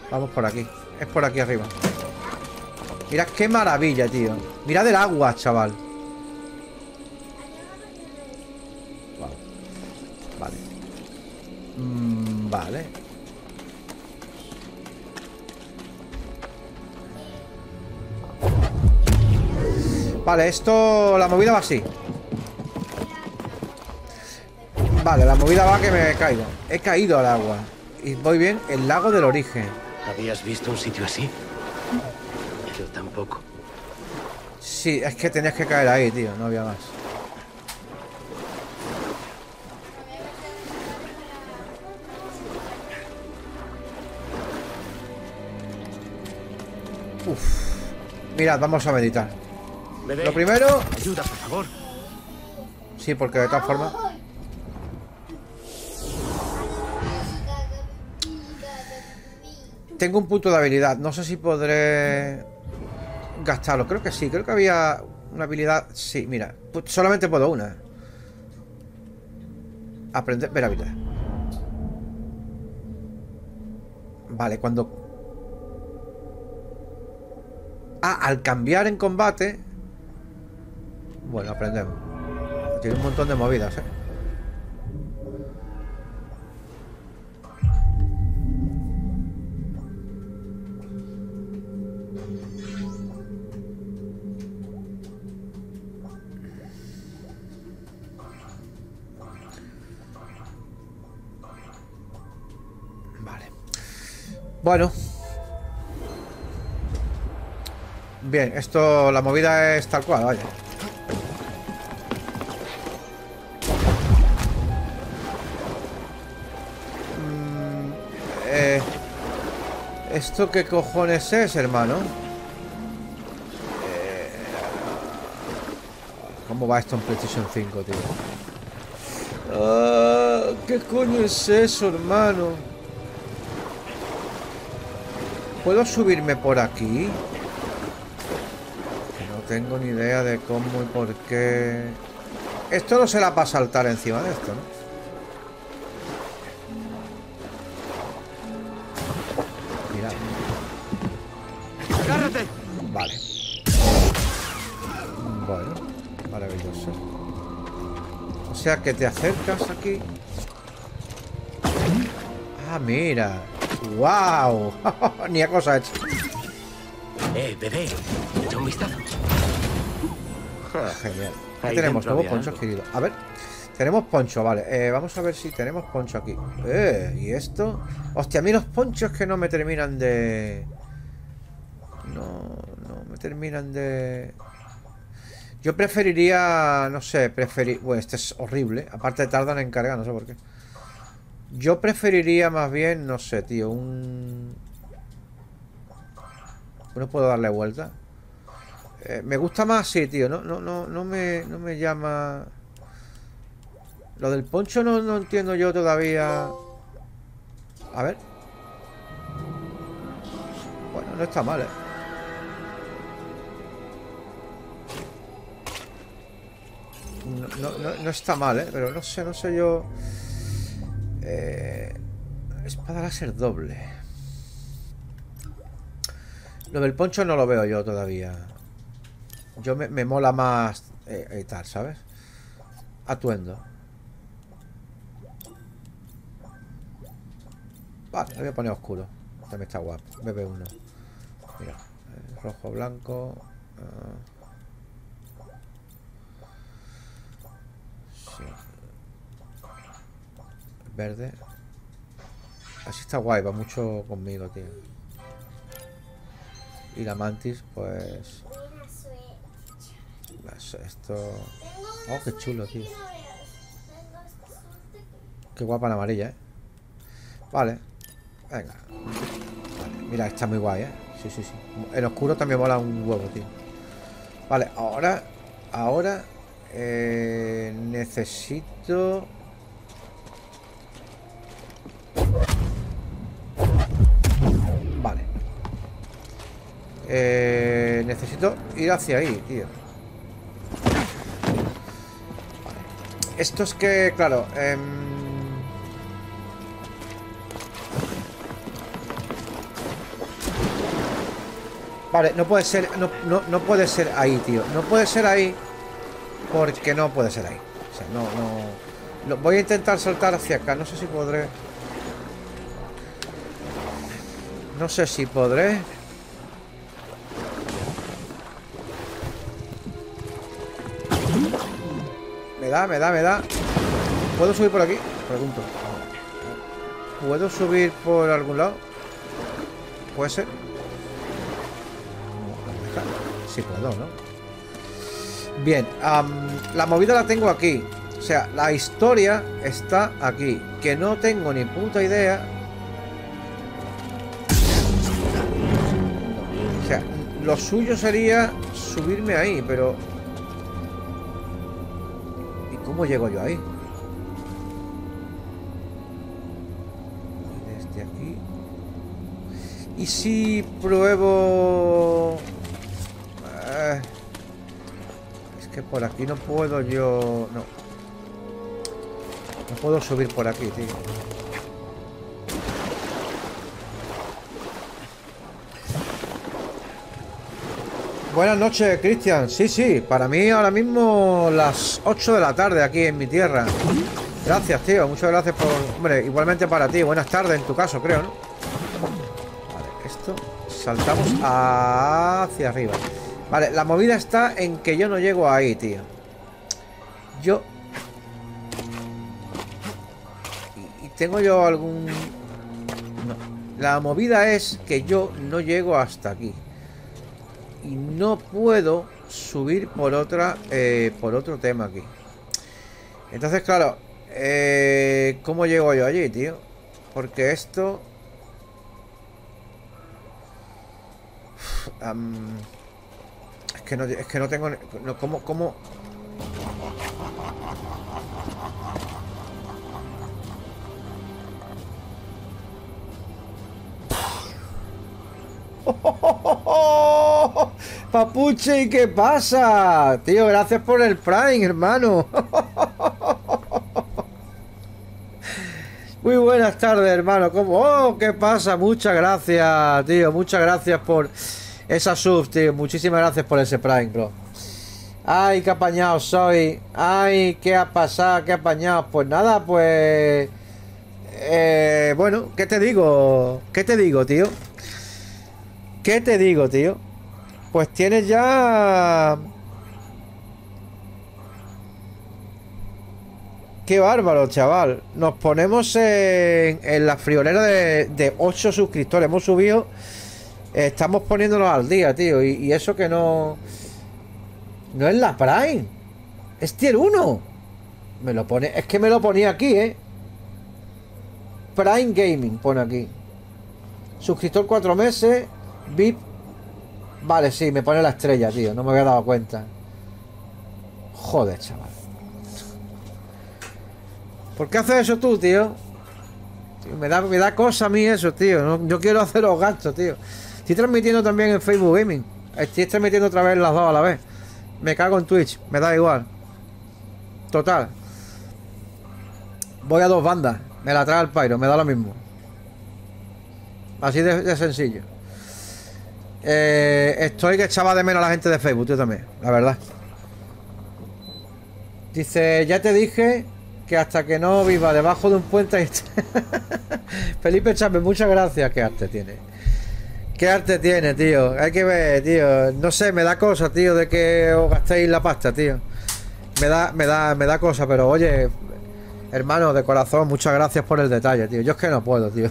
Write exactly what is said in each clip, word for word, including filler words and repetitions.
Vamos por aquí. Es por aquí arriba. Mirad qué maravilla, tío. Mirad el agua, chaval. Wow. Vale. Mm, vale. Vale, esto... La movida va así. Vale, la movida va que me he caído. He caído al agua. Y voy bien, el lago del origen. ¿Habías visto un sitio así? Yo tampoco. Sí, es que tenías que caer ahí, tío. No había más. Uf. Mirad, vamos a meditar. Bebé, Lo primero... ayuda, por favor. Sí, porque de todas formas... Tengo un punto de habilidad. No sé si podré gastarlo. Creo que sí. Creo que había una habilidad... Sí, mira. Solamente puedo una. Aprender... Ver habilidad. Vale, cuando... Ah, al cambiar en combate... Bueno, aprendemos. Tiene un montón de movidas, ¿eh? Vale. Bueno. Bien, esto... La movida es tal cual, vaya. Eh, ¿Esto qué cojones es, hermano? Eh, ¿Cómo va esto en PlayStation cinco, tío? Ah, ¿qué coño es eso, hermano? ¿Puedo subirme por aquí? Que no tengo ni idea de cómo y por qué. Esto no será para saltar encima de esto, ¿no? ¡Agárrate! Vale. Bueno, maravilloso. O sea que te acercas aquí. Ah, mira. ¡Wow! Ni a cosa hecha. Eh, bebé, echa un vistazo. Genial. Ahí Ahí tenemos dentro nuevo había poncho algo. adquirido. A ver. Tenemos poncho, vale. Eh, vamos a ver si tenemos poncho aquí. Eh, ¿y esto? Hostia, a mí los ponchos que no me terminan de... No, no me terminan de... Yo preferiría... No sé, preferir... Bueno, este es horrible. Aparte tardan en cargar, no sé por qué. Yo preferiría más bien, no sé, tío, un... No puedo darle vuelta. Eh, me gusta más así, tío. No, no, no, no me, no me llama... Lo del poncho no, no entiendo yo todavía. A ver. Bueno, no está mal, ¿eh? No, no, no, no está mal, ¿eh? Pero no sé, no sé yo... Eh... Espada láser doble. Lo del poncho no lo veo yo todavía. Yo me, me mola más... Eh, y tal, ¿sabes? Atuendo. Vale, le voy a poner oscuro. También está guapo. B B uno. Mira. Eh, rojo, blanco. Uh, sí. Verde. Así está guay. Va mucho conmigo, tío. Y la mantis, pues... Esto... Oh, qué chulo, tío. Qué guapa la amarilla, ¿eh? Vale. Venga. Vale. Mira, está muy guay, ¿eh? Sí, sí, sí. En oscuro también mola un huevo, tío. Vale, ahora... Ahora... Eh, necesito... Vale. Eh, necesito ir hacia ahí, tío. Vale. Esto es que, claro... Eh, Vale, no puede ser, no, no, no puede ser ahí, tío. No puede ser ahí. Porque no puede ser ahí. O sea, no, no. Lo, voy a intentar saltar hacia acá. No sé si podré. No sé si podré. Me da, me da, me da. ¿Puedo subir por aquí? Pregunto. ¿Puedo subir por algún lado? ¿Puede ser? Sí puedo, ¿no? Bien, um, la movida la tengo aquí. O sea, la historia está aquí. Que no tengo ni puta idea. O sea, lo suyo sería subirme ahí, pero... ¿Y cómo llego yo ahí? Desde aquí... ¿Y si pruebo...? Eh... Es que por aquí no puedo yo... No. No puedo subir por aquí, tío. Buenas noches, Cristian. Sí, sí, para mí ahora mismo las ocho de la tarde aquí en mi tierra. Gracias, tío. Muchas gracias por... Hombre, igualmente para ti. Buenas tardes en tu caso, creo, ¿no? Vale, esto... Saltamos hacia arriba. Vale, la movida está en que yo no llego ahí, tío. Yo... ¿Y, y tengo yo algún...? No. La movida es que yo no llego hasta aquí. Y no puedo subir por otra eh, por otro tema aquí. Entonces, claro, eh, ¿cómo llego yo allí, tío? Porque esto... Uf, um, es que no, es que no tengo... No, ¿cómo, cómo? Papuche, ¿y qué pasa? Tío, gracias por el Prime, hermano. Muy buenas tardes, hermano. ¿Cómo? Oh, ¿qué pasa? Muchas gracias, tío. Muchas gracias por esa sub, tío. Muchísimas gracias por ese Prime, bro. Ay, qué apañado soy. Ay, qué ha pasado, qué apañado. Pues nada, pues... Eh, bueno, ¿qué te digo? ¿Qué te digo, tío? ¿Qué te digo, tío? Pues tienes ya... Qué bárbaro, chaval. Nos ponemos en, en la friolera de, de ocho suscriptores. Hemos subido... Eh, estamos poniéndonos al día, tío. Y, y eso que no... No es la Prime. Es tier uno. Me lo pone... Es que me lo ponía aquí, ¿eh? Prime Gaming pone aquí. Suscriptor cuatro meses. V I P. Vale, sí, me pone la estrella, tío. No me había dado cuenta. Joder, chaval. ¿Por qué haces eso tú, tío? Tío, me da, me da cosa a mí eso, tío. No, yo quiero hacer los gastos, tío. Estoy transmitiendo también en Facebook Gaming. Estoy transmitiendo otra vez las dos a la vez. Me cago en Twitch. Me da igual. Total. Voy a dos bandas. Me la trae el Pyro. Me da lo mismo. Así de, de sencillo. Eh, estoy que echaba de menos a la gente de Facebook, tío, también, la verdad. Dice, ya te dije que hasta que no viva debajo de un puente... Felipe Chávez, muchas gracias. Qué arte tiene. Qué arte tiene, tío. Hay que ver, tío. No sé, me da cosa, tío, de que os gastéis la pasta, tío. Me da, me da, me da cosa, pero oye, hermano, de corazón, muchas gracias por el detalle, tío. Yo es que no puedo, tío.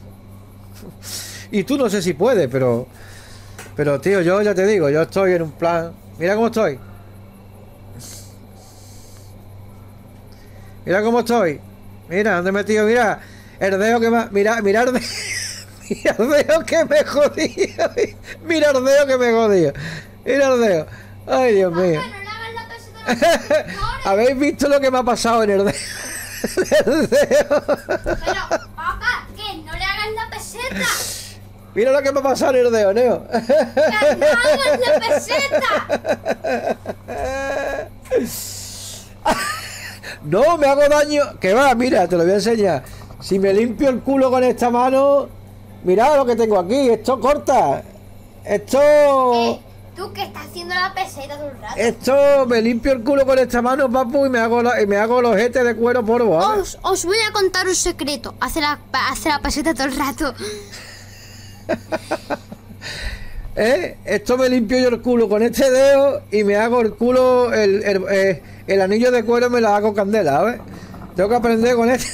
Y tú no sé si puedes, pero... Pero, tío, yo ya te digo, yo estoy en un plan... Mira cómo estoy. Mira cómo estoy. Mira, ¿dónde he metido? Mira, el dedo que me... Mira, mira el dedo... Mira el dedo que me jodía. Mira el dedo que me jodía. Mira el dedo. Ay, Dios mío. ¿Habéis visto lo que me ha pasado en el dedo? El dedo. Pero, papá, que no le hagas la peseta. Mira lo que me ha pasado en el dedo, Neo. ¡Que no hagas la peseta! No, me hago daño. Que va, mira, te lo voy a enseñar. Si me limpio el culo con esta mano, mirad lo que tengo aquí. Esto corta. Esto... Eh, ¿Tú qué estás haciendo la peseta todo el rato? Esto... Me limpio el culo con esta mano, papu, y me hago, la, y me hago los jetes de cuero polvo. ¿Vale? Os, os voy a contar un secreto. Hace la, hace la peseta todo el rato. ¿Eh? Esto me limpio yo el culo con este dedo y me hago el culo, el, el, el, el anillo de cuero me lo hago candela, ¿sabes? Tengo que aprender con este.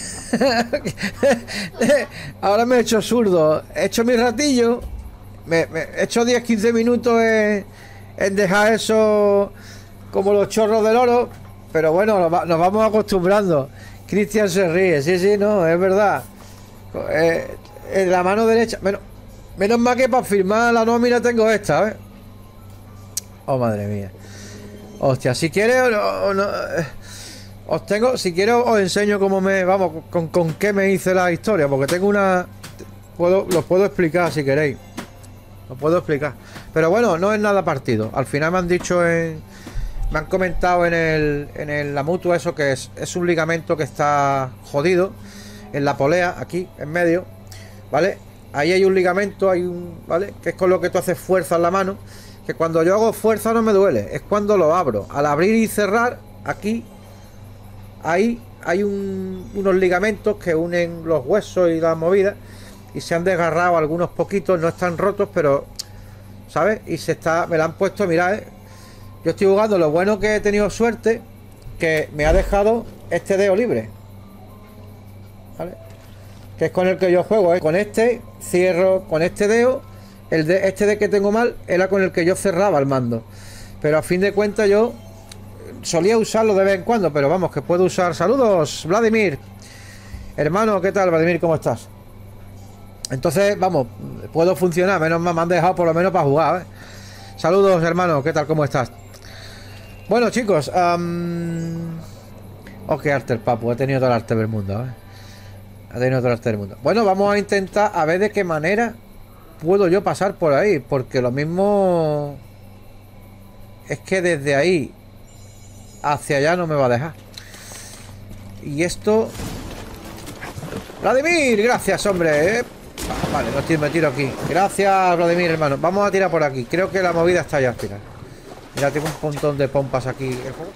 Ahora me he hecho zurdo. He hecho mi ratillo. Me, me he hecho diez quince minutos en, en dejar eso como los chorros del oro. Pero bueno, nos, nos vamos acostumbrando. Cristian se ríe. Sí, sí, no, es verdad. Eh, en la mano derecha. Menos, menos mal que para firmar la nómina tengo esta, ¿eh? Oh, madre mía. Hostia, si quieres o no, o no, eh, os tengo, si quiero os enseño cómo me, vamos, con, con qué me hice la historia, porque tengo una, puedo, los puedo explicar si queréis, lo puedo explicar, pero bueno, no es nada partido. Al final me han dicho en, me han comentado en el, en el, la mutua eso que es, es un ligamento que está jodido en la polea, aquí en medio, ¿vale? Ahí hay un ligamento, hay un, ¿vale? Que es con lo que tú haces fuerza en la mano, que cuando yo hago fuerza no me duele, es cuando lo abro. Al abrir y cerrar, aquí, ahí hay un, unos ligamentos que unen los huesos y las movidas, y se han desgarrado algunos poquitos, no están rotos, pero, ¿sabes? Y se está, me la han puesto, mirad, ¿eh? Yo estoy jugando, lo bueno que he tenido suerte, que me ha dejado este dedo libre, ¿vale? Que es con el que yo juego, ¿eh? Con este cierro, con este dedo. El de este de que tengo mal era con el que yo cerraba el mando, pero a fin de cuentas yo solía usarlo de vez en cuando, pero vamos, que puedo usar. Saludos, Vladimir, hermano, ¿qué tal, Vladimir? ¿Cómo estás? Entonces, vamos, puedo funcionar, menos mal me han dejado por lo menos para jugar, ¿eh? Saludos, hermano, ¿qué tal? ¿Cómo estás? Bueno, chicos, um... oh, qué arte el papu, he tenido todo el arte del mundo, ¿eh? He tenido todo el arte del mundo. Bueno, vamos a intentar a ver de qué manera puedo yo pasar por ahí, porque lo mismo es que desde ahí hacia allá no me va a dejar. Y esto... Vladimir, gracias, hombre, ¿eh? Vale, no estoy, me tiro aquí. Gracias, Vladimir, hermano. Vamos a tirar por aquí. Creo que la movida está ya al final. Mira, tengo un montón de pompas aquí. ¿El juego?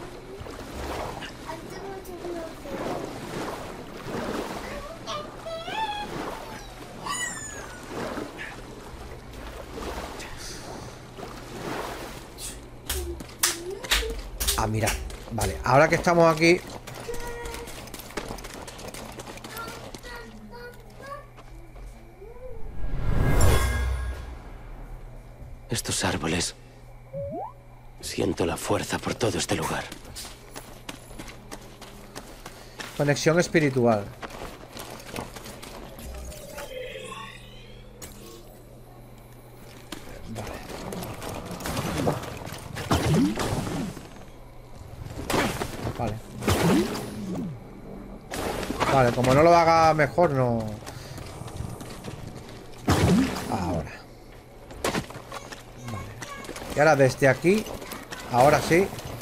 Ah, mira, vale, ahora que estamos aquí. Estos árboles. Siento la fuerza por todo este lugar. Conexión espiritual. Vale. Vale, como no lo haga mejor, no. Ahora. Vale. Y ahora desde aquí. Ahora sí.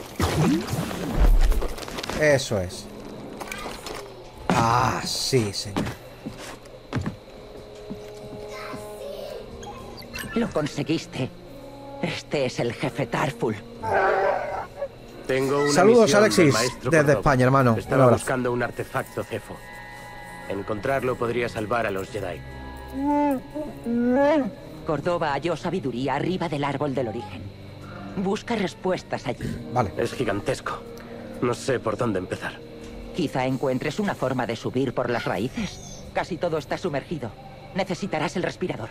Eso es. Ah, sí, señor. Lo conseguiste. Este es el jefe Tarful. Tengo una Saludos, misión Alexis, del maestro desde Córdoba. España, hermano. Un Estaba abrazo. buscando un artefacto Cefo. Encontrarlo podría salvar a los Jedi. Córdoba halló sabiduría arriba del árbol del origen. Busca respuestas allí. Vale. Es gigantesco. No sé por dónde empezar. Quizá encuentres una forma de subir por las raíces. Casi todo está sumergido. Necesitarás el respirador.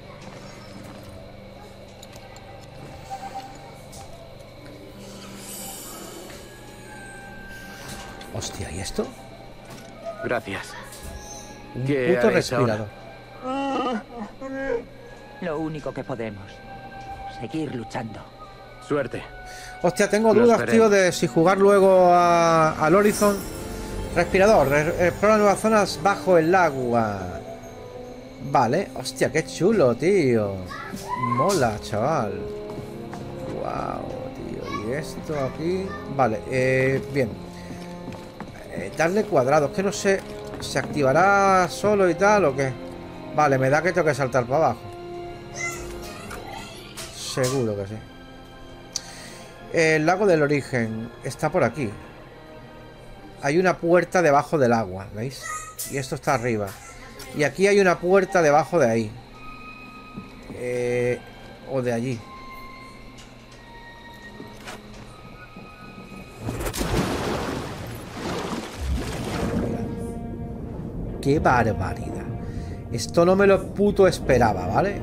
Hostia, ¿y esto? Gracias. Un ¿Qué puto haréis respirador. Lo único que podemos. Seguir luchando. Suerte. Hostia, tengo Nos dudas, veremos. tío, de si jugar luego a, al Horizon. Respirador, re- explora nuevas zonas bajo el agua. Vale, hostia, qué chulo, tío. Mola, chaval. Wow, tío. Y esto aquí. Vale, eh, bien. Eh, darle cuadrados, que no sé. ¿Se activará solo y tal o qué? Vale, me da que tengo que saltar para abajo. Seguro que sí. El lago del origen está por aquí. Hay una puerta debajo del agua, ¿veis? Y esto está arriba. Y aquí hay una puerta debajo de ahí. Eh, o de allí. ¡Qué barbaridad! Esto no me lo puto esperaba, ¿vale?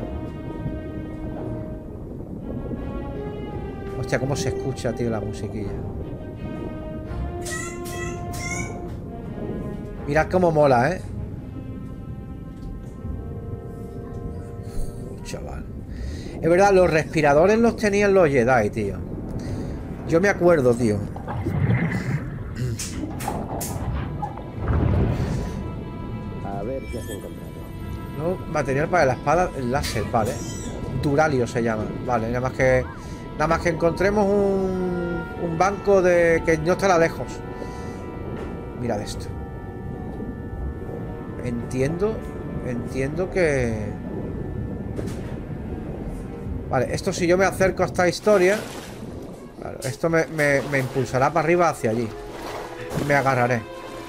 Hostia, cómo se escucha, tío, la musiquilla. Mirad cómo mola, ¿eh? Uf, chaval. Es verdad, los respiradores los tenían los Jedi, tío. Yo me acuerdo, tío. A ver qué has encontrado. No, material para la espada láser, vale. Duralio se llama. Vale, nada más que. Nada más que encontremos un, un banco de que no estará lejos. Mirad esto. Entiendo. Entiendo que. Vale, esto si yo me acerco a esta historia. Claro, esto me, me, me impulsará para arriba hacia allí. Me agarraré.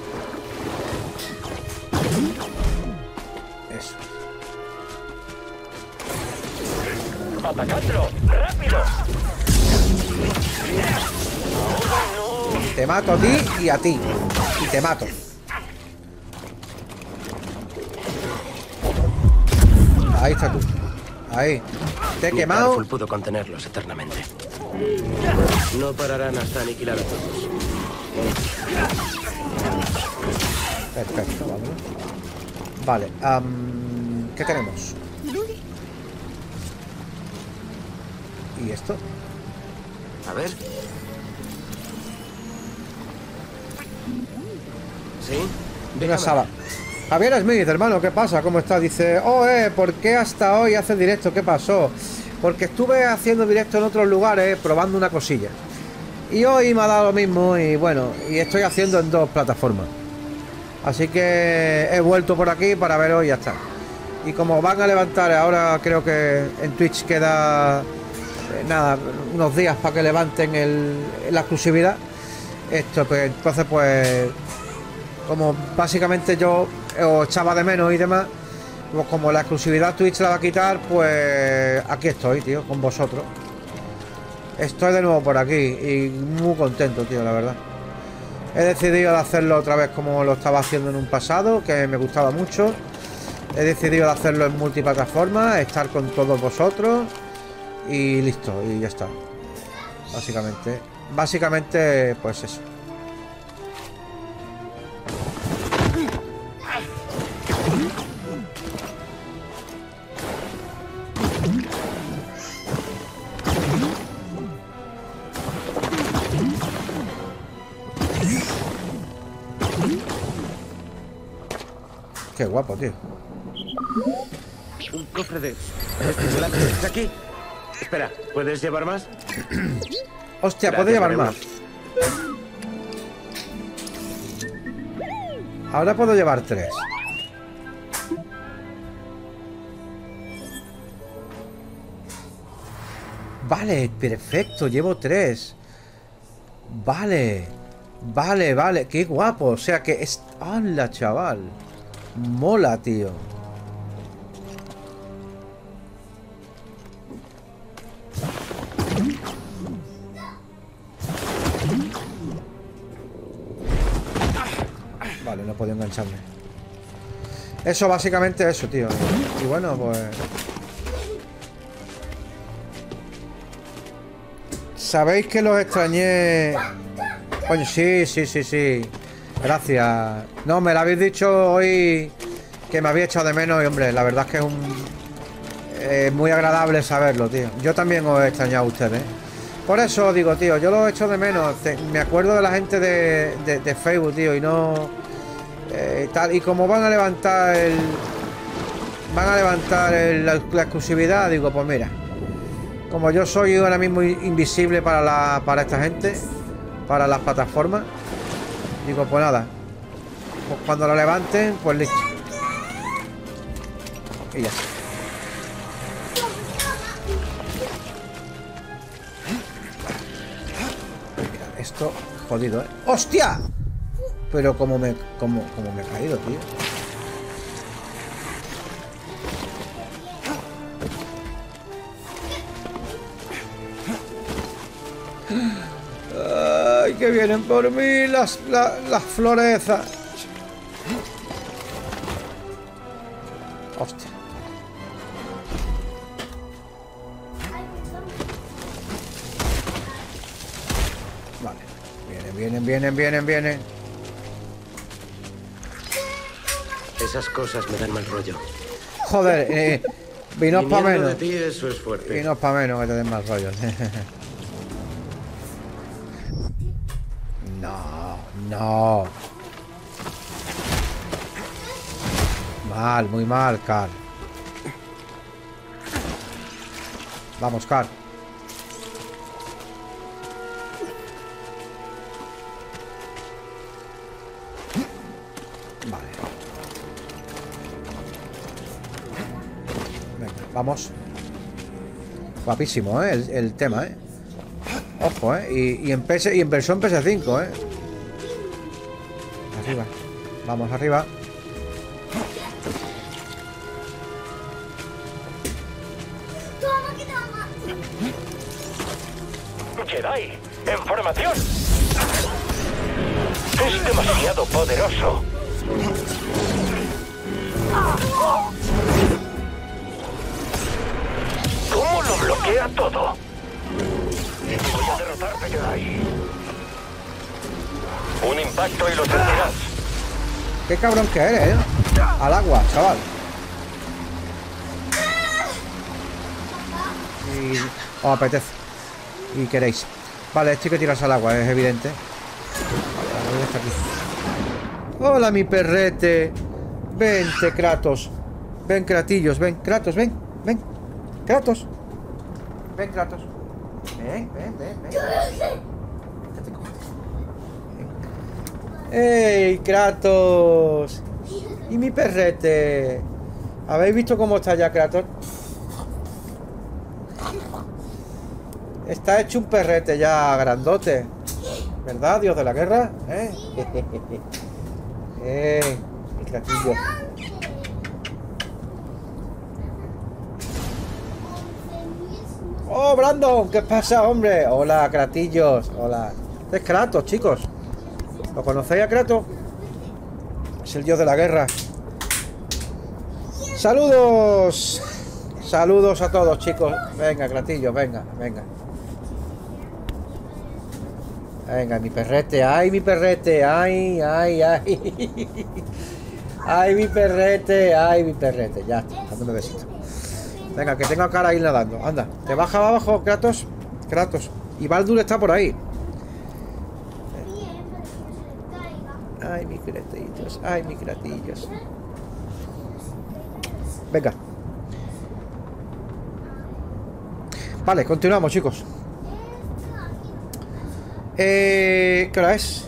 Eso. ¡Atacadlo! ¡Rápido! Te mato a ti y a ti. Y te mato. Ahí está tú. Ahí. Te he Ni quemado. Carful pudo contenerlos eternamente. No pararán hasta aniquilar a todos. Perfecto, vámonos. Vale, um, ¿qué tenemos? ¿Y esto? A ver. ¿Sí? De una sala. Javier Smith, hermano, ¿qué pasa? ¿Cómo estás? Dice, oh, eh, ¿por qué hasta hoy haces directo? ¿Qué pasó? Porque estuve haciendo directo en otros lugares probando una cosilla. Y hoy me ha dado lo mismo y bueno, y estoy haciendo en dos plataformas. Así que he vuelto por aquí para ver hoy y ya está. Y como van a levantar, ahora creo que en Twitch queda eh, nada, unos días para que levanten el, la exclusividad. Esto, pues entonces pues como básicamente yo os echaba de menos y demás, pues como la exclusividad Twitch la va a quitar, pues aquí estoy, tío, con vosotros. Estoy de nuevo por aquí y muy contento, tío, la verdad. He decidido de hacerlo otra vez como lo estaba haciendo en un pasado, que me gustaba mucho. He decidido de hacerlo en multiplataforma, estar con todos vosotros y listo, y ya está. Básicamente, básicamente, pues eso. Qué guapo, tío. Un cofre de... ¿Está aquí? Espera, ¿puedes llevar más? Hostia, puedo Gracias, llevar amigo. más. Ahora puedo llevar tres. Vale, perfecto, llevo tres. Vale. Vale, vale, qué guapo. O sea que es... ¡Hala, chaval! Mola, tío. Vale, no puedo engancharme. Eso, básicamente eso, tío. Y bueno, pues... ¿Sabéis que los extrañé? Coño, sí, sí, sí, sí. Gracias. No, me lo habéis dicho hoy que me había echado de menos y, hombre, la verdad es que es un... Es muy agradable saberlo, tío. Yo también os he extrañado a ustedes. Por eso digo, tío, yo lo he hecho de menos. Me acuerdo de la gente de, de, de Facebook, tío, y no... Eh, tal, y como van a levantar el... Van a levantar el, la, la exclusividad, digo, pues mira... Como yo soy ahora mismo invisible para, la, para esta gente, para las plataformas, digo, pues nada, pues cuando lo levanten, pues listo. Y ya está. esto jodido, ¿eh? ¡Hostia! Pero como me, como, como me he caído, tío. ¡Ay, que vienen por mí las, la, las florezas! ¡Hostia! Vale. Vienen, vienen, vienen, vienen, vienen. Esas cosas me dan mal rollo. Joder, eh, vinos pa' Viniendo menos. de ti, eso es fuerte. Vinos pa' menos que te den más rollos. No, no. Mal, muy mal, Carl. Vamos, Carl. Vale. Venga, vamos. Guapísimo, ¿eh? El, el tema, ¿eh? Ojo, ¿eh? Y, y, en P S, y en versión P S cinco, ¿eh? Arriba. Vamos arriba. Jedi, en formación. Es demasiado poderoso. ¿Cómo lo bloquea todo? Voy a derrotarte, Jedi. Un impacto y lo sentirás. Qué cabrón que eres, ¿eh? Al agua, chaval. Y os apetece. Y queréis. Vale, esto hay que tirarse al agua, es evidente. Vale, la está aquí. Hola, mi perrete. Vente, Kratos. Ven, Kratillos, ven, Kratos, ven, ven. Kratos. Ven, Kratos. Ven, ven, ven, ven. ¡Ey, Kratos! Y mi perrete. ¿Habéis visto cómo está ya Kratos? Está hecho un perrete ya grandote. ¿Verdad, Dios de la guerra? ¿Eh? ¡Eh! Mi Kratillo. ¡Oh, Brandon! ¿Qué pasa, hombre? Hola, Kratillos. Hola. Este es Kratos, chicos. ¿Lo conocéis a Kratos? Es el dios de la guerra. ¡Saludos! Saludos a todos, chicos. Venga, Kratillos, venga, venga. Venga, mi perrete. ¡Ay, mi perrete! ¡Ay, ay, ay! ¡Ay, mi perrete! ¡Ay, mi perrete! Ya está, dándome besito. Venga, que tengo cara ahí nadando. Anda, ¿te baja abajo, Kratos? Kratos. Y Baldur está por ahí. Ay, mis kratillos, ay, mis kratillos. Venga. Vale, continuamos, chicos. Eh, ¿Qué hora es?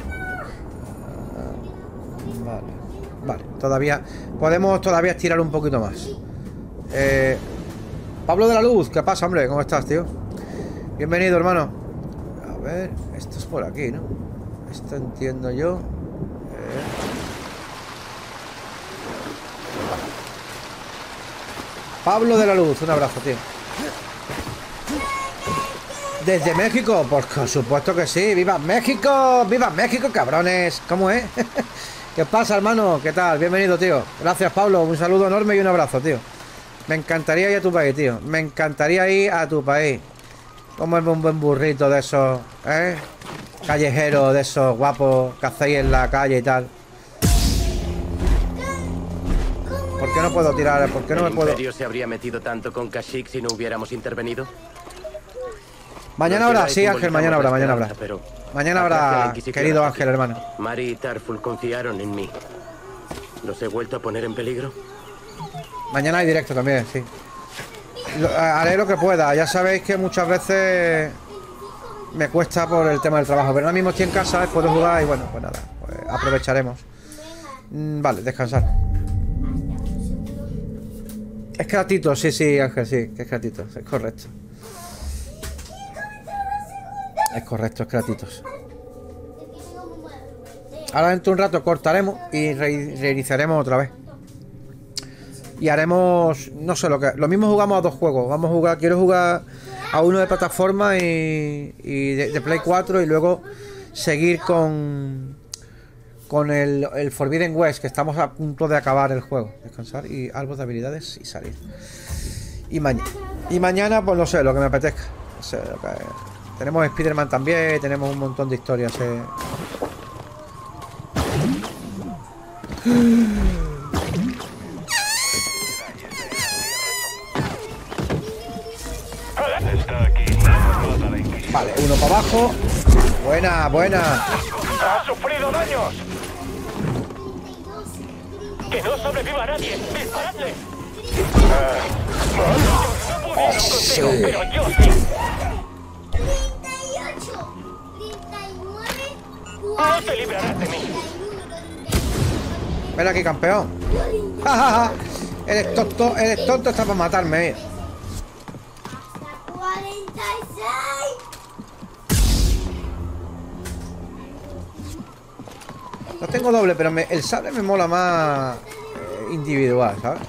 Vale, vale, todavía podemos todavía estirar un poquito más. eh, Pablo de la Luz, ¿qué pasa, hombre? ¿Cómo estás, tío? Bienvenido, hermano. A ver, esto es por aquí, ¿no? Esto entiendo yo. Pablo de la Luz, un abrazo, tío. ¿Desde México? Pues por supuesto que sí. ¡Viva México! ¡Viva México, cabrones! ¿Cómo es? ¿Qué pasa, hermano? ¿Qué tal? Bienvenido, tío. Gracias, Pablo. Un saludo enorme y un abrazo, tío. Me encantaría ir a tu país, tío. Me encantaría ir a tu país. Comerme un buen burrito de esos, ¿eh? Callejeros de esos guapos que hacéis en la calle y tal. ¿Por qué no puedo tirar? ¿Por qué no me puedo...? ¿El Imperio se habría metido tanto con Kashyyyk si no hubiéramos intervenido? Mañana habrá, sí, Ángel, mañana habrá, mañana habrá. Pero Mañana habrá, querido Ángel, hermano. Mari y Tarful confiaron en mí. ¿Los he vuelto a poner en peligro? Mañana hay directo también, sí. Lo, haré lo que pueda. Ya sabéis que muchas veces me cuesta por el tema del trabajo. Pero ahora mismo estoy en casa, puedo jugar y bueno, pues nada, pues aprovecharemos. Mm, vale, descansar. Es Kratitos, sí, sí, Ángel, sí, que es Kratitos, es correcto. Es correcto, es Kratitos. Ahora dentro de un rato cortaremos y re reiniciaremos otra vez. Y haremos, no sé lo que, lo mismo jugamos a dos juegos. Vamos a jugar, quiero jugar a uno de plataforma y, y de, de Play cuatro y luego seguir con con el, el Forbidden West, que estamos a punto de acabar el juego. Descansar y árbol de habilidades y salir. Y mañana, y mañana pues no sé, lo que me apetezca. No sé, lo que, tenemos Spider-Man también, tenemos un montón de historias. Eh. Vale, uno para abajo. Buena, buena. ¡Ha sufrido daños! ¡Que no sobreviva nadie! ¡Disparadle! Oh, sí. Pero yo sí. treinta y ocho, treinta y nueve, No te librarás de mí. Ven aquí, campeón. Ja, ja, ja. Eres tonto, eres tonto, está para matarme. hasta cuarenta y seis. No tengo doble, pero me, el sable me mola más eh, individual, ¿sabes?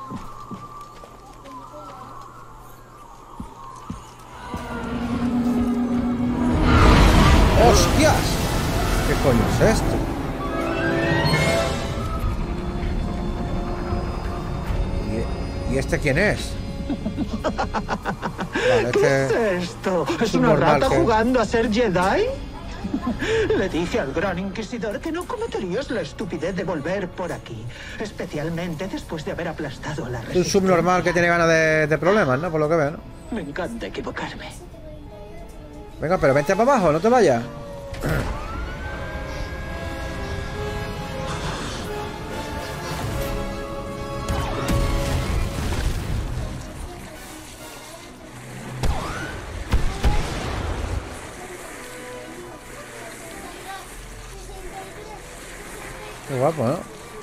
¡Hostias! ¿Qué coño es esto? ¿Y, ¿y este quién es? Vale, este... ¿Qué es esto? ¿Es una subnormal rata que- jugando a ser Jedi? Le dije al gran inquisidor que no cometerías la estupidez de volver por aquí, especialmente después de haber aplastado a la Es un resistencia. subnormal que tiene ganas de, de problemas, ¿no? Por lo que veo, ¿no? Me encanta equivocarme. Venga, pero vente para abajo, no te vayas. Qué guapo, ¿no?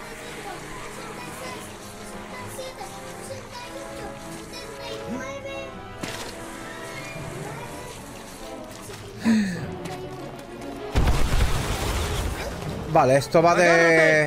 Vale, esto va de...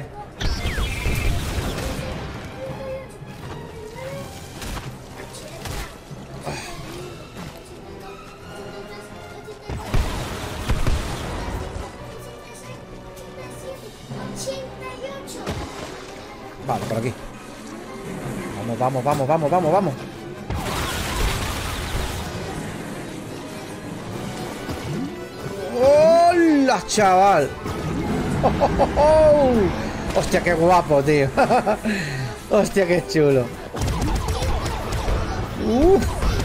Vale, por aquí. Vamos, vamos, vamos, vamos, vamos, vamos. ¡Hola, chaval! ¡Oh, oh, oh, oh! ¡Hostia, qué guapo, tío! ¡Hostia, qué chulo! ¡Uh!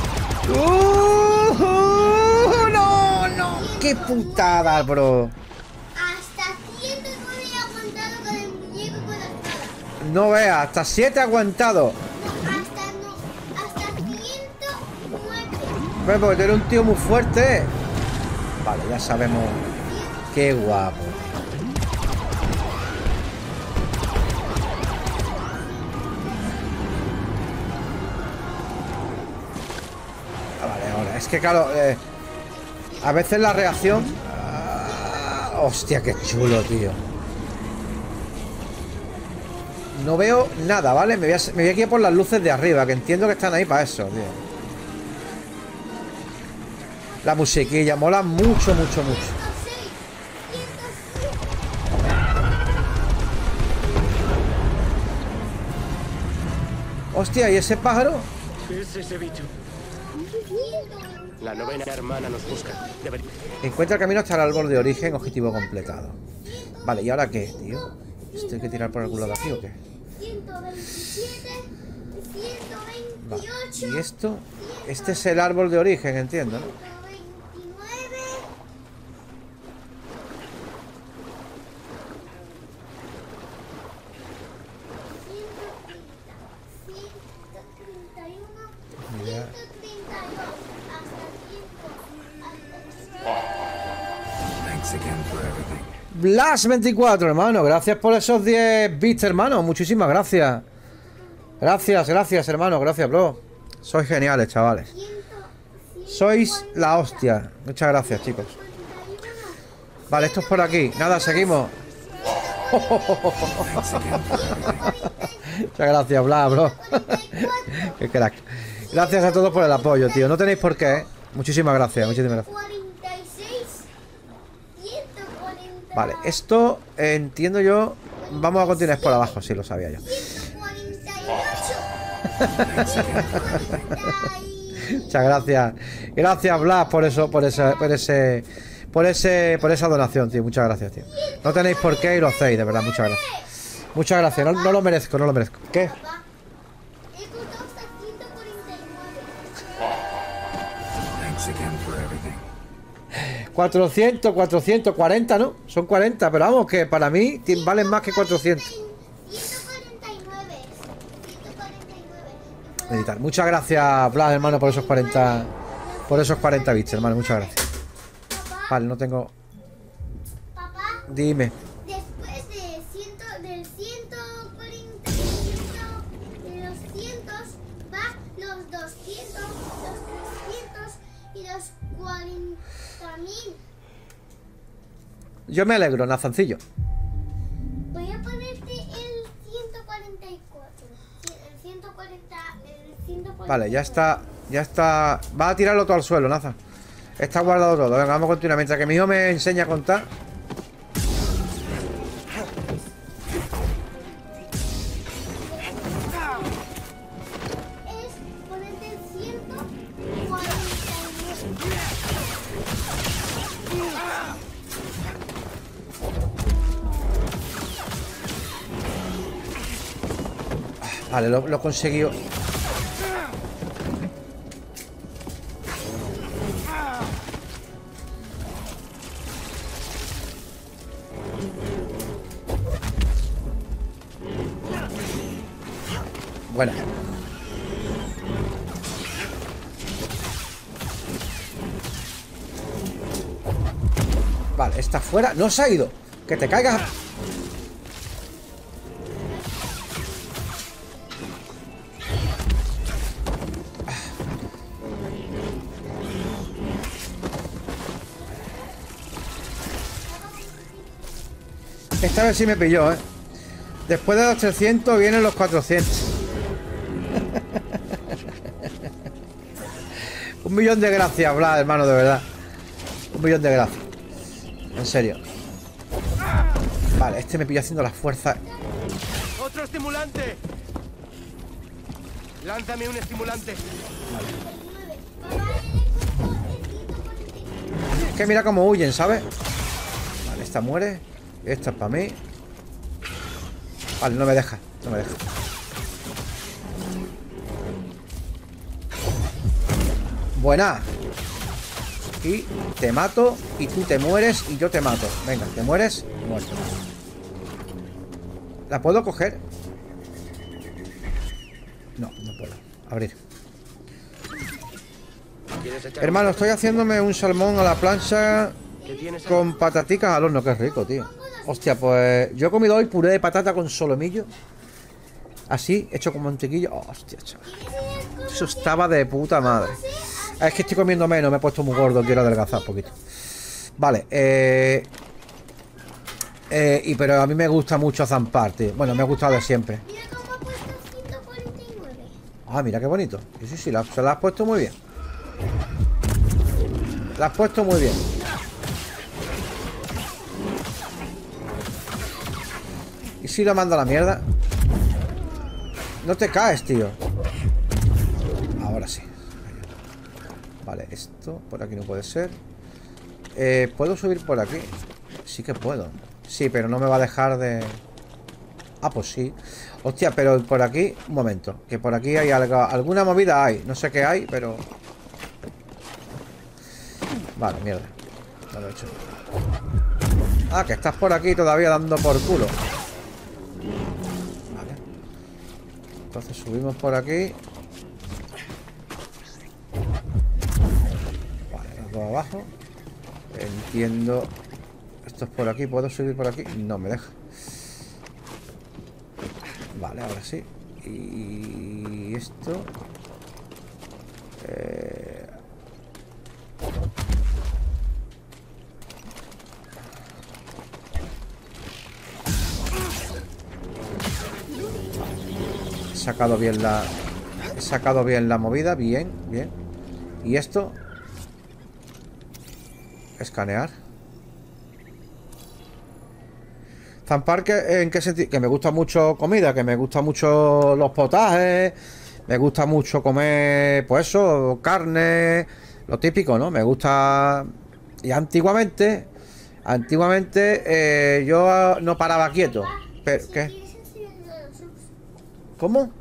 ¡Uh! ¡No, no! ¡Qué putada, bro! Hasta ciento nueve he aguantado con el muñeco y con la espada. No veas, hasta siete aguantado. No, hasta no, hasta ciento nueve. Ven, porque tú eres un tío muy fuerte. Vale, ya sabemos. Qué guapo. Ah, vale, ahora. Es que claro, eh, a veces la reacción. Ah, hostia, qué chulo, tío. No veo nada, ¿vale? Me voy, a, me voy aquí por las luces de arriba, que entiendo que están ahí para eso, tío. La musiquilla mola mucho, mucho, mucho. Hostia, ¿y ese pájaro? ¿Qué es ese bicho? La novena hermana nos busca. Debería... Encuentra el camino hasta el árbol de origen, objetivo completado. Vale, ¿y ahora qué, tío? ¿Esto hay que tirar por algún lado de aquí o qué? ciento veintisiete, ciento Vale, veintiocho, ¿y esto? Este es el árbol de origen, entiendo, ¿no? ciento veintinueve. ciento treinta, ciento treinta y uno, Ya. ciento treinta y dos, hasta ciento. Blas veinticuatro, hermano. Gracias por esos diez bits, hermano. Muchísimas gracias. Gracias, gracias, hermano. Gracias, bro. Sois geniales, chavales. Sois la hostia. Muchas gracias, chicos. Vale, esto es por aquí. Nada, seguimos. Muchas gracias, bla, bro. Qué crack. Gracias a todos por el apoyo, tío. No tenéis por qué, ¿eh? Muchísimas gracias, muchísimas gracias. Vale, esto eh, entiendo yo. Vamos a continuar por abajo, sí, lo sabía yo. Muchas gracias. Gracias, Blas, por eso, por ese, por ese, por ese, por esa donación, tío. Muchas gracias, tío. No tenéis por qué y lo hacéis, de verdad, muchas gracias. Muchas gracias, no, no lo merezco, no lo merezco. ¿Qué? cuatrocientos, cuatrocientos cuarenta, ¿no? Son cuarenta, pero vamos, que para mí valen más que cuatrocientos. Meditar. Muchas gracias, Blas, hermano, por esos cuarenta. Por esos cuarenta bits, hermano, muchas gracias. Vale, no tengo. Dime. Después de ciento, del ciento cuarenta de los cientos va los doscientos, los trescientos y los cuarenta mil. Yo me alegro, Nazancillo. Voy a ponerte el ciento cuarenta y cuatro. El ciento cuarenta, el ciento cuarenta. Vale, ya está. Ya está. Va a tirarlo todo al suelo, Naza. Está guardado todo. Venga, vamos a continuar. Mientras que mi hijo me enseña a contar. Es ponerte el ciento cuarenta y nueve. Vale, lo, lo he conseguido. Buena. Vale, está fuera. No se ha ido. Que te caigas. Esta vez sí me pilló, ¿eh? Después de los trescientos vienen los cuatrocientos. Un millón de gracias, Blas, hermano, de verdad. Un millón de gracias. En serio. Vale, este me pilló haciendo las fuerzas. ¡Otro estimulante! Lánzame un estimulante. Es que mira cómo huyen, ¿sabes? Vale, esta muere. Esta es para mí. Vale, no me deja. No me deja. Buena. Y te mato. Y tú te mueres. Y yo te mato. Venga, te mueres. Muerto. ¿La puedo coger? No, no puedo. Abrir. Hermano, estoy haciéndome un salmón a la plancha con pataticas al horno. Qué rico, tío. Hostia, pues yo he comido hoy puré de patata con solomillo. Así, hecho con mantequilla. Oh, hostia, chaval. Eso estaba de puta madre. Es que estoy comiendo menos, me he puesto muy gordo. Quiero adelgazar un poquito. Vale, eh... eh y pero a mí me gusta mucho zampar, tío. Bueno, me ha gustado de siempre. Mira cómo ha puesto ciento cuarenta y nueve. Ah, mira qué bonito. Sí, sí, sí, la, se la has puesto muy bien. La has puesto muy bien. ¿Y si lo mando a la mierda? No te caes, tío. Ahora sí. Vale, esto por aquí no puede ser. eh, ¿Puedo subir por aquí? Sí que puedo. Sí, pero no me va a dejar de... Ah, pues sí. Hostia, pero por aquí... Un momento. Que por aquí hay algo... Alguna movida hay. No sé qué hay, pero... Vale, mierda. No lo he hecho. Ah, que estás por aquí todavía dando por culo. Vale. Entonces subimos por aquí. Vale, los dos abajo. Entiendo. Esto es por aquí. ¿Puedo subir por aquí? No me deja. Vale, ahora sí. Y esto... Eh... sacado bien la... He sacado bien la movida. Bien, bien. Y esto... Escanear. Zampar, que, ¿en qué sentido? Que me gusta mucho comida, que me gusta mucho los potajes, me gusta mucho comer, pues eso, carne, lo típico, ¿no? Me gusta... Y antiguamente, antiguamente eh, yo no paraba quieto. Pero, ¿qué? ¿Cómo?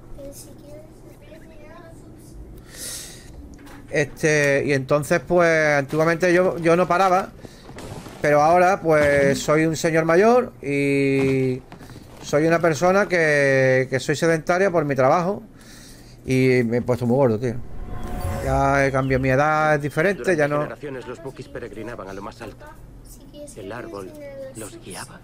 Este, y entonces, pues, antiguamente yo, yo no paraba. Pero ahora, pues, soy un señor mayor y soy una persona que, que soy sedentaria por mi trabajo. Y me he puesto muy gordo, tío. Ya he cambiado, mi edad es diferente, Durante ya no... generaciones los Pukis peregrinaban a lo más alto. El árbol los guiaba.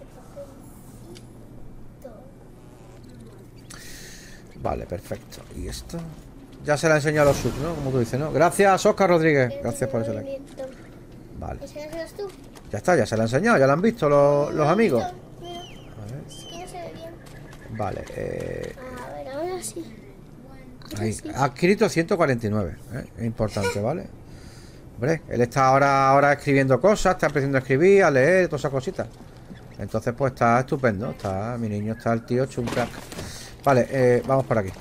Vale, perfecto. ¿Y esto? Ya se la he enseñado a los subs, ¿no? Como tú dices, ¿no? Gracias, Oscar Rodríguez. Gracias por ese like. Vale. Ya está, ya se la he enseñado, ya la han visto los, los amigos. A ver. Vale, eh... A ver, ahora sí. Ahí. Ha escrito ciento cuarenta y nueve, ¿eh? Es importante, ¿vale? Hombre, él está ahora, ahora escribiendo cosas, está empezando a escribir, a leer, todas esas cositas. Entonces, pues está estupendo. Está, mi niño está el tío hecho un crack. Vale, eh, vamos por aquí.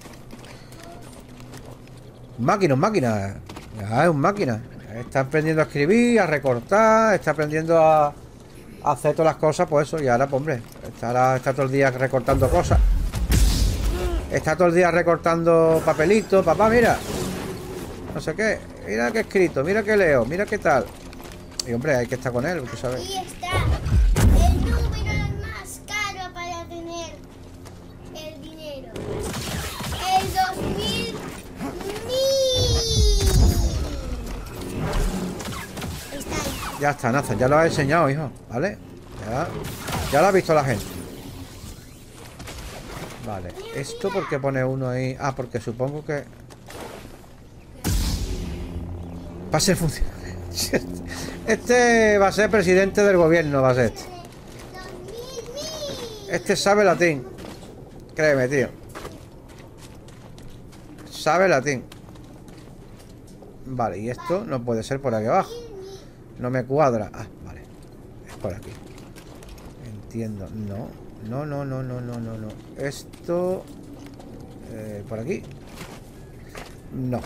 Máquina, un máquina. Ya es un máquina. Está aprendiendo a escribir, a recortar, está aprendiendo a, a hacer todas las cosas, pues eso. Y ahora, pues hombre, está, ahora está todo el día recortando cosas. Está todo el día recortando papelitos. Papá, mira. No sé qué. Mira qué he escrito, mira qué leo, mira qué tal. Y hombre, hay que estar con él, tú sabes. Y está el número más caro para tener el dinero. El dos mil mil. Está ahí. Ya está, Nathan, ya lo has enseñado, hijo, ¿vale? Ya, ya lo ha visto la gente. Vale, esto porque pone uno ahí. Ah, porque supongo que va a ser funcionario. Este va a ser presidente del gobierno, va a ser este. Este sabe latín. Créeme, tío. Sabe latín. Vale, y esto no puede ser por aquí abajo. No me cuadra. Ah, vale. Es por aquí. Entiendo. No. No, no, no, no, no, no, no. Esto... Eh, ¿por aquí? No.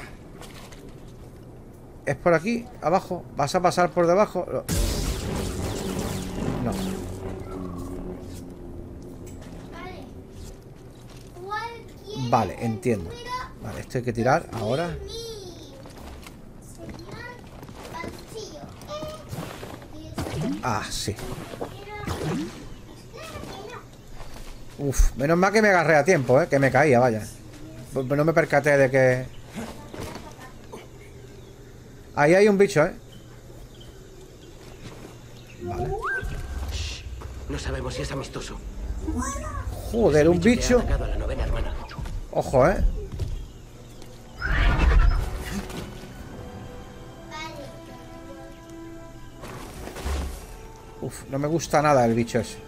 ¿Es por aquí? ¿Abajo? ¿Vas a pasar por debajo? No. Vale, entiendo. Vale, esto hay que tirar ahora. Ah, sí. Uf, menos mal que me agarré a tiempo, ¿eh? Que me caía, vaya. Pues no me percaté de que... Ahí hay un bicho, ¿eh? Vale. Shh. No sabemos si es amistoso. Joder, un bicho. Ha atacado a la novena hermana. Ojo, ¿eh? Uf, no me gusta nada el bicho ese.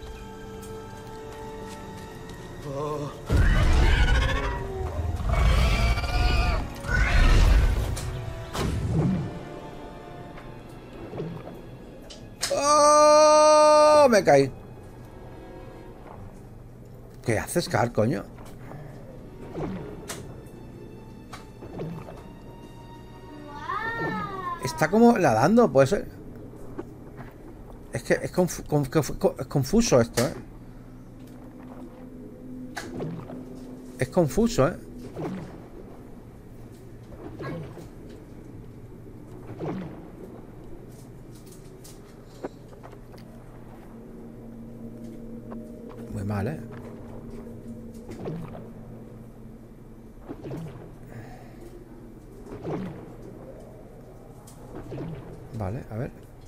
Oh. ¡Oh! Me caí. ¿Qué haces, Car, coño? Está como nadando, puede ser. Es que es, conf conf conf es confuso esto, ¿eh? Es confuso, ¿eh? Muy mal, ¿eh? Vale, a ver.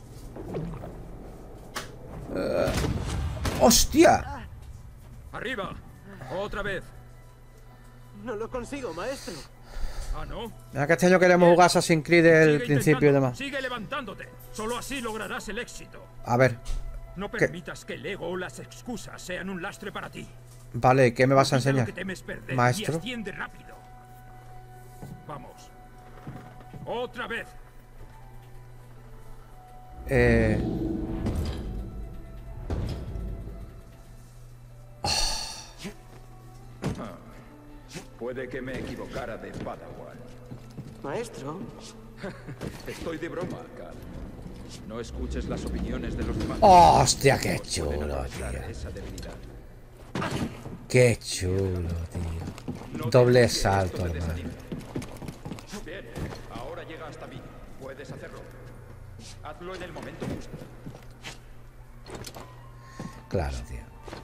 Uh, ¡Hostia! ¡Arriba! ¡Otra vez! No lo consigo, maestro. Ah, ¿no? Mira que este año queremos jugar Assassin's Creed del Sigue principio y demás. Sigue levantándote. Solo así lograrás el éxito. A ver. No permitas que el ego o las excusas sean un lastre para ti. Vale, ¿qué me vas a Olvida lo enseñar? que temes perder y Maestro. asciende rápido. Vamos. Otra vez. Eh... Puede que me equivocara de Padawan. Maestro. Estoy de broma, Cal. No escuches las opiniones de los demás. ¡Hostia, qué Pueden chulo, aprovechar tío! esa debilidad. ¡Qué chulo, tío! No Doble dejes que salto, esto te hermano. desanime. Bien, ahora llega hasta mí. Puedes hacerlo. Hazlo en el momento justo. Claro, tío.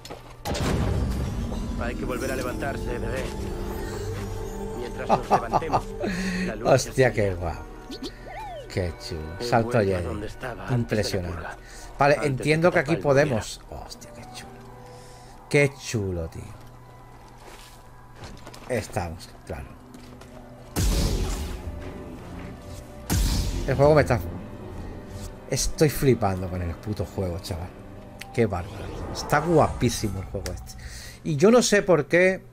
Hay que volver a levantarse, bebé. Mientras nos levantemos, la luz Hostia, se qué seguirá. guapo. Qué chulo. He Salto vuelto a Jedi. donde estaba antes de la Impresionante. purga. Vale, Antes de entiendo que que aquí papá podemos. Hostia, qué chulo. Qué chulo, tío. Estamos, claro. El juego me está... Estoy flipando con el puto juego, chaval. Qué bárbaro. Está guapísimo el juego este. Y yo no sé por qué...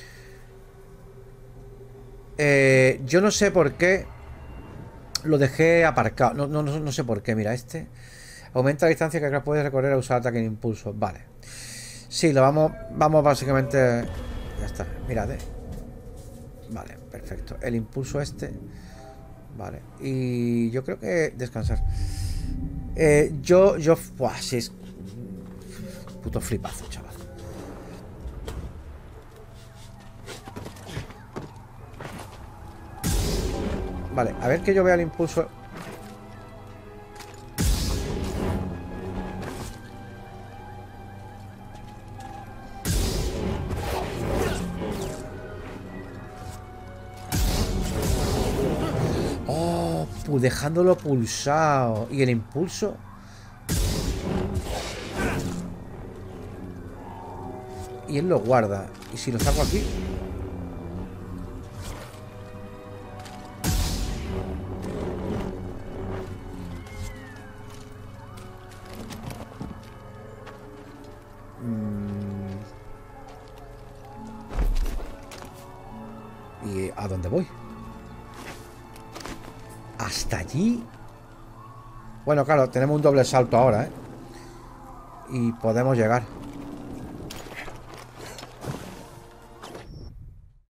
Eh, yo no sé por qué lo dejé aparcado. No, no, no, no sé por qué. Mira, este aumenta la distancia que puedes recorrer a usar ataque en impulso. Vale. Sí, lo vamos. Vamos básicamente. Ya está. Mirad, eh. Vale, perfecto. El impulso este. Vale. Y yo creo que descansar. Eh, yo, yo. Buah, sí es. Puto flipazo, chaval. Vale, a ver que yo vea el impulso. Oh, pues dejándolo pulsado. ¿Y el impulso? Y él lo guarda. ¿Y si lo saco aquí? ¿Y a dónde voy? ¿Hasta allí? Bueno, claro, tenemos un doble salto ahora, ¿eh? Y podemos llegar.